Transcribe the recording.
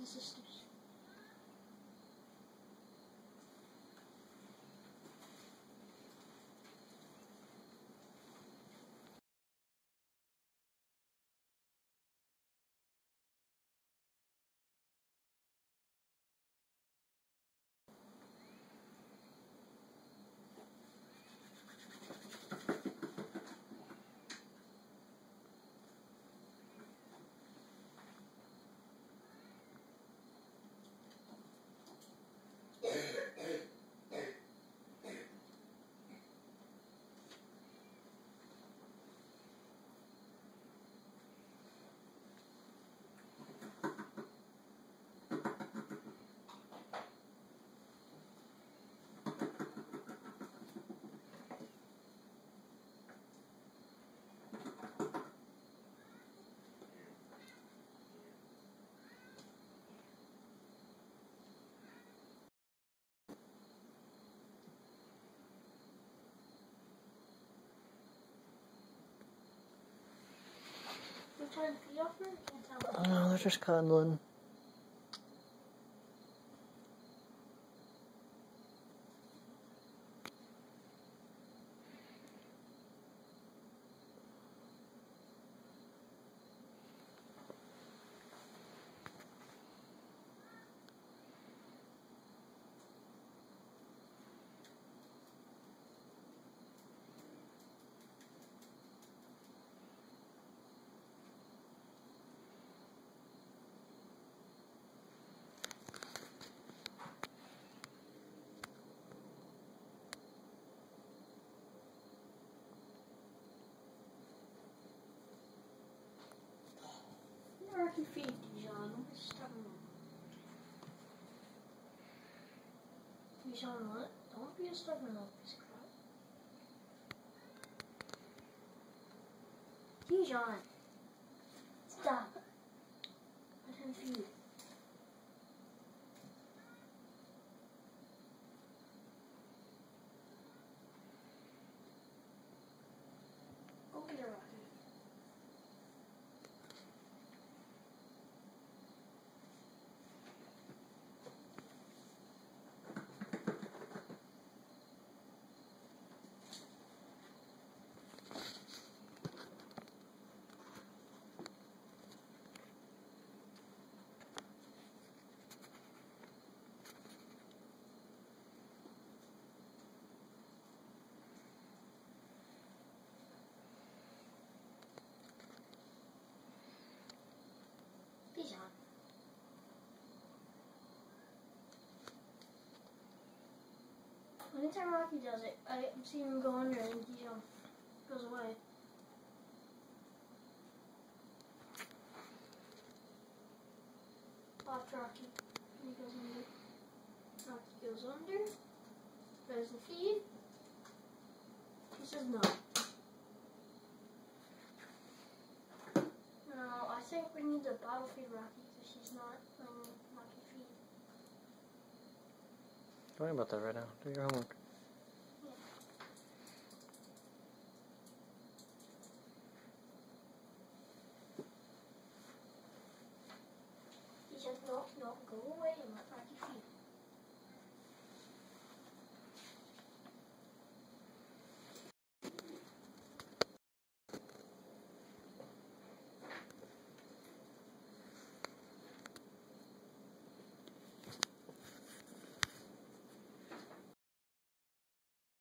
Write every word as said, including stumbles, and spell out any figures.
the sisters. They're trying to feed off her? I can't tell. No, they're just cuddling. Rocky feed, Dijon. What's stubborn? Dijon, what? Don't be a stubborn little piece of crap. Dijon! Stop! Let him feed. Go get her, Rocky. Dijon. Anytime Rocky does it, I see him go under and Dijon goes away. Watch Rocky. He goes under. Rocky goes under. There's the feed. He says no. No, I think we need to bottle feed Rocky because she's not letting Rocky feed. Don't worry about that right now. Do your homework. Yeah. He says no, no, go away and let Rocky